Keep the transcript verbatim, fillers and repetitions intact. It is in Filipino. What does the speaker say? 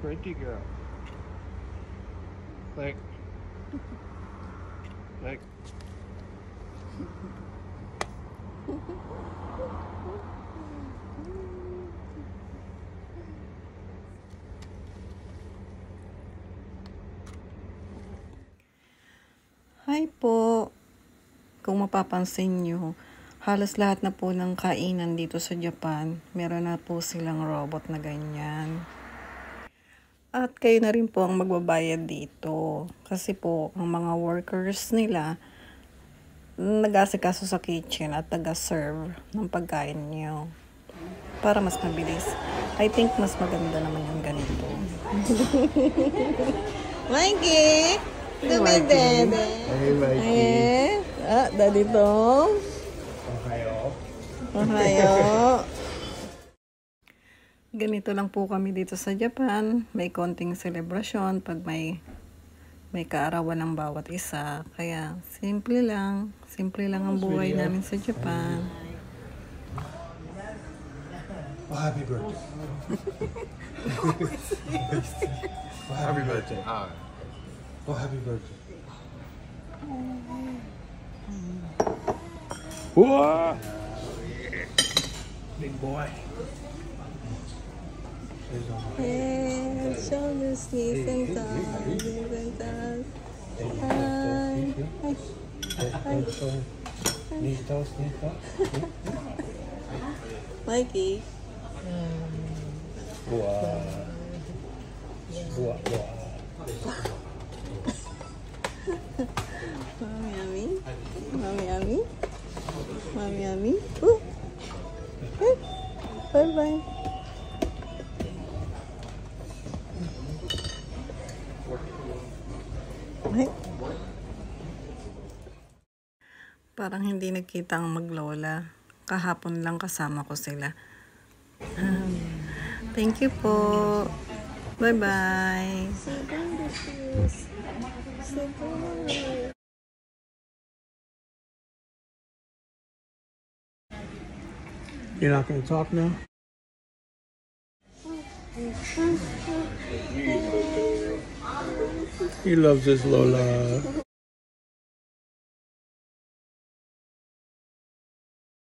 pretty girl. Like, like. Hi po. Kung mapapansin nyo, halos lahat na po ng kainan dito sa Japan, meron na po silang robot na ganyan. At kayo na rin po ang magbabayad dito. Kasi po, ang mga workers nila, nag-asikaso sa kitchen at taga-serve ng pagkain nyo. Para mas mabilis. I think mas maganda naman yung ganito. Mikey! Dumi dede. Hey, Mikey. Eh, ah, daddy Tom. Ohayo. Ohayo. Ganito lang po kami dito sa Japan. May konting selebrasyon pag may may kaarawan ng bawat isa. Kaya simple lang. Simple lang ang buhay namin sa Japan. Oh, happy birthday. Oh, happy birthday. Hi. Oh, happy birthday. Whoa! Big boy. Hey, show the sneeze and toss, sneeze and toss. Hi. Hi. Sneeze toss, sneeze toss. Mikey. Buah. Buah, buah. Mami Ami. Mami Ami. Mami Ami. Uh. Eh. Bye bye. Ay. Parang hindi nagkita ang maglola. Kahapon lang kasama ko sila. Um, thank you po. Bye bye. You're not going to talk now? He loves his Lola.